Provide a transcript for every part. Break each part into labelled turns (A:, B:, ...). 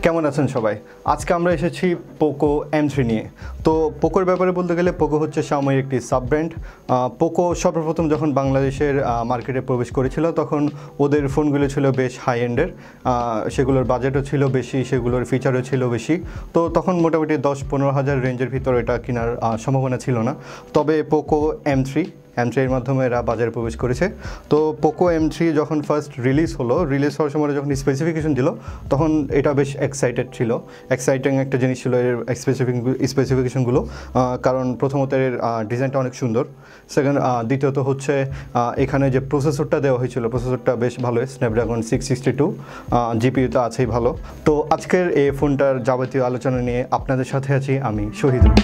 A: কেমন আছেন সবাই? আজকে আমরা এসেছি পোকো M3 নিয়ে। তো পোকোর ব্যাপারে বলতে গেলে পোকো হচ্ছে শাওমির একটি সাব ব্র্যান্ড। পোকো সর্বপ্রথম যখন বাংলাদেশের মার্কেটে প্রবেশ করেছিল তখন ওদের ফোনগুলো ছিল বেশ হাই এন্ডের, সেগুলোর বাজেটও ছিল বেশি, সেগুলোর ফিচারও ছিল বেশি। তো তখন মোটামুটি 10-15 হাজার রেঞ্জের ভিতর এটা কেনার সম্ভাবনা ছিল না। তবে পোকো M3 এর মাধ্যমে এরা বাজারে প্রবেশ করেছে। তো পোকো M3 যখন ফার্স্ট রিলিজ হওয়ার সময় যখন স্পেসিফিকেশন দিল তখন এটা বেশ এক্সাইটিং একটা জিনিস ছিল এর স্পেসিফিকেশনগুলো। কারণ প্রথমত এর ডিজাইনটা অনেক সুন্দর, দ্বিতীয়ত হচ্ছে এখানে যে প্রসেসরটা দেওয়া হয়েছিল প্রসেসরটা বেশ ভালো, স্ন্যাপড্রাগন 662 জিপিইউ তো আছেই ভালো। তো আজকের এই ফোনটার যাবতীয় আলোচনা নিয়ে আপনাদের সাথে আছি আমি শহীদুল।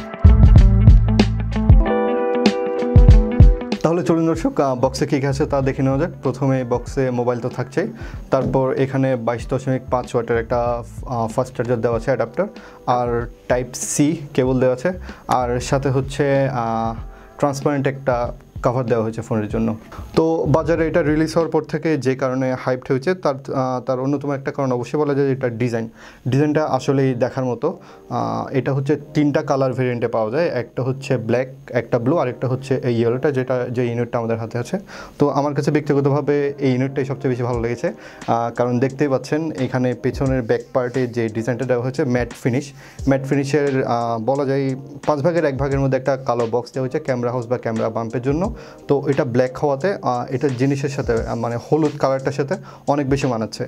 A: তাহলে চলুন দর্শক, বক্সে কী আছে তা দেখে নেওয়া যাক। প্রথমে বক্সে মোবাইল তো থাকছেই, তারপর এখানে 22.5 ওয়াটের একটা ফাস্ট চার্জার দেওয়া আছে অ্যাডাপ্টার, আর টাইপ সি কেবল দেওয়া আছে, আর সাথে হচ্ছে ট্রান্সপারেন্ট একটা কভার দেওয়া হয়েছে ফোনের জন্য। তো বাজারে এটা রিলিজ হওয়ার পর থেকে যে কারণে হাইপড হয়েছে তার অন্যতম একটা কারণ অবশ্যই বলা যায় এটার ডিজাইনটা আসলেই দেখার মতো। এটা হচ্ছে 3টা কালার ভেরিয়েন্টে পাওয়া যায়, একটা হচ্ছে ব্ল্যাক, একটা ব্লু, আর একটা হচ্ছে এই ইয়েলোটা, যে ইউনিটটা আমাদের হাতে আছে। তো আমার কাছে ব্যক্তিগতভাবে এই ইউনিটটাই সবচেয়ে বেশি ভালো লেগেছে, কারণ দেখতেই পাচ্ছেন এখানে পেছনের ব্যাক পার্টে যে ডিজাইনটা দেওয়া হয়েছে ম্যাট ফিনিশের বলা যায় 5 ভাগের 1 ভাগের মধ্যে একটা কালো বক্স দেওয়া হয়েছে ক্যামেরা হাউস বা ক্যামেরা বাম্পের জন্য। তো এটা ব্ল্যাক হওয়াতে এটা জিনিসের সাথে মানে হলুদ কালারটার সাথে অনেক বেশি মানাচ্ছে।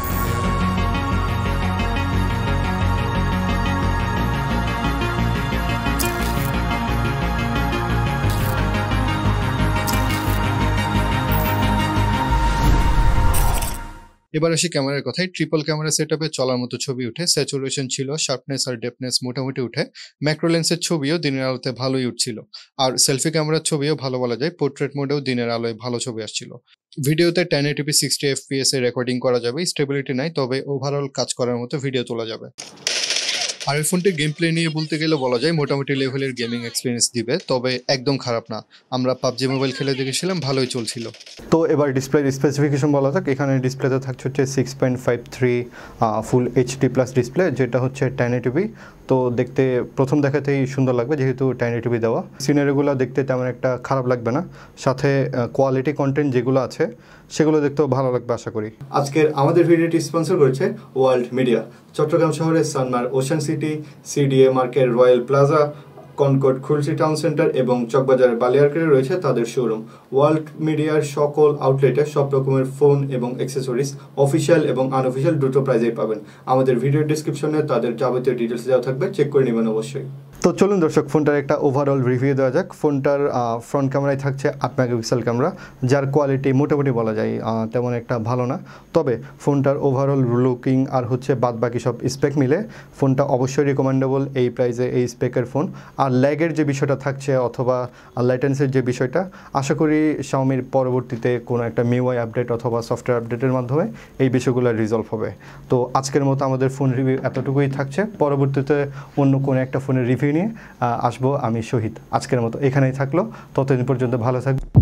B: এবার আসি ক্যামেরার কথায়। ট্রিপল ক্যামেরা সেটআপে চলার মতো ছবি উঠে, স্যাচুরেশন ছিল, শার্পনেস আর ডেপনেস মোটামুটি উঠে, ম্যাক্রো লেন্সের ছবিও দিনের আলোতে ভালোই উঠছিল, আর সেলফি ক্যামেরার ছবিও ভালো বলা যায়। পোর্ট্রেট মোডেও দিনের আলোয় ভালো ছবি আসছিল। ভিডিওতে 1080p 60 fps এ রেকর্ডিং করা যাবে, স্টেবিলিটি নাই, তবে ওভারঅল কাজ করার মতো ভিডিও তোলা যাবে। আর এই ফোনটি গেম প্লে নিয়ে বলতে গেলে বলা যায় মোটামুটি লেভেলের গেমিং এক্সপিরিয়েন্স দিবে, তবে একদম খারাপ না। আমরা পাবজি মোবাইল খেলে দেখেছিলাম, ভালোই চলছিল।
A: তো এবার ডিসপ্লের স্পেসিফিকেশন বলা যাক। এখানে ডিসপ্লেতে থাকছে হচ্ছে 6.53 ফুল HD প্লাস ডিসপ্লে, যেটা হচ্ছে 1080p। তো দেখতে প্রথম দেখাতেই সুন্দর লাগবে যেহেতু 1080p দেওয়া। সিনারিগুলো দেখতে তেমন একটা খারাপ লাগবে না, সাথে কোয়ালিটি কন্টেন্ট যেগুলো আছে সেগুলো দেখতেও ভালো লাগবে আশা করি। আজকের আমাদের ভিডিওটি স্পন্সর করেছে ওয়ার্ল্ড মিডিয়া। চট্টগ্রাম শহরের Sanmar ocean city, CDA market, royal plaza, Concord Khulshi town centre এবং চকবাজারের বালিয়ারকেটে রয়েছে তাদের শোরুম। ওয়ার্ল্ড মিডিয়ার সকল আউটলেটে সব রকমের ফোন এবং অ্যাক্সেসরিজ অফিসিয়াল এবং আনঅফিসিয়াল দুটো প্রাইজেই পাবেন। আমাদের ভিডিও ডিসক্রিপশনে তাদের যাবতীয় ডিটেলস দেওয়া থাকবে, চেক করে নেবেন অবশ্যই। তো চলুন দর্শক, ফোনটার একটা ওভারঅল রিভিউ দেওয়া যাক। ফোনটার ফ্রন্ট ক্যামেরায় থাকছে 8 মেগাপিক্সেল ক্যামেরা, যার কোয়ালিটি মোটামুটি বলা যায় তেমন একটা ভালো না। তবে ফোনটার ওভারঅল লুকিং আর হচ্ছে বাদ বাকি সব স্পেক মিলে ফোনটা অবশ্যই রিকমেন্ডেবল এই প্রাইসে এই স্পেকের ফোন। আর ল্যাগের যে বিষয়টা থাকছে অথবা ল্যাটেন্সির যে বিষয়টা, আশা করি শাওমির পরবর্তীতে কোনো একটা MIUI আপডেট অথবা সফটওয়্যার আপডেটের মাধ্যমে এই বিষয়গুলো রিজলভ হবে। তো আজকের মতো আমাদের ফোন রিভিউ এতটুকুই থাকছে। পরবর্তীতে অন্য কোনো একটা ফোনের রিভিউ নিয়ে আসবো আমি শহীদ। আজকের মতো এখানেই থাকলো, ততদিন পর্যন্ত ভালো থাকবে।